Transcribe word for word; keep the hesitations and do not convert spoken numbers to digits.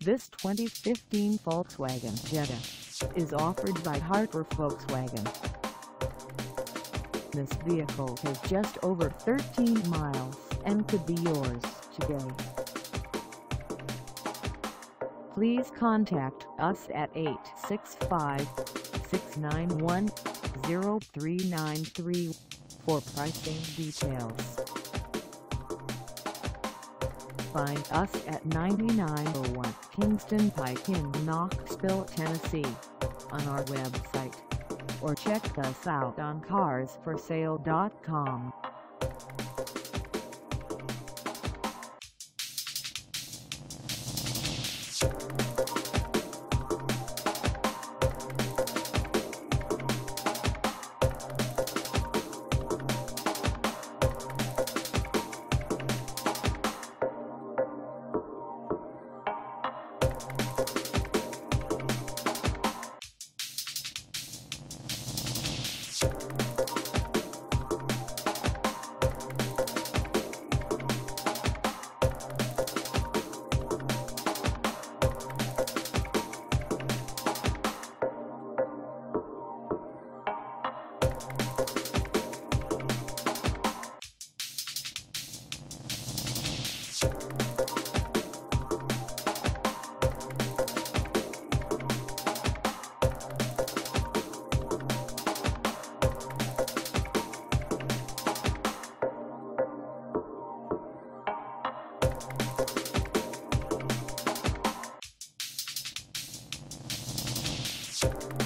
This twenty fifteen Volkswagen Jetta is offered by Harper Volkswagen. This vehicle has just over thirteen miles and could be yours today. Please contact us at eight six five, six nine one, zero three nine three for pricing details. Find us at ninety-nine oh one Kingston Pike in Knoxville, Tennessee, on our website, or check us out on cars for sale dot com. You